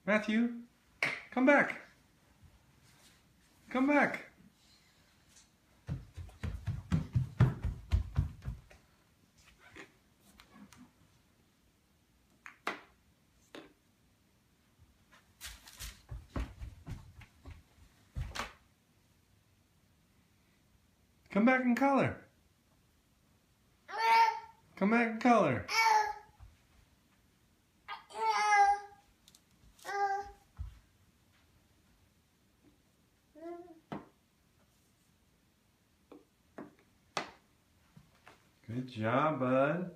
Matthew, come back. Come back. Come back and color. Come back and color. Good job, bud.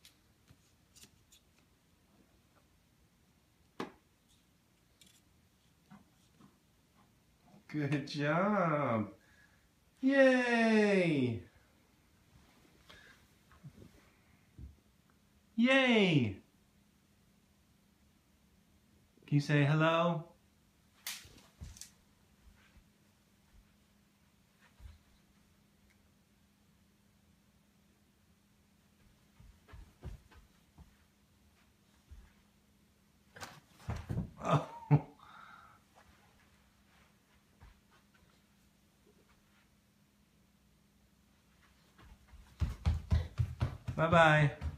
Good job. Yay! Yay! Can you say hello? Oh. Bye-bye.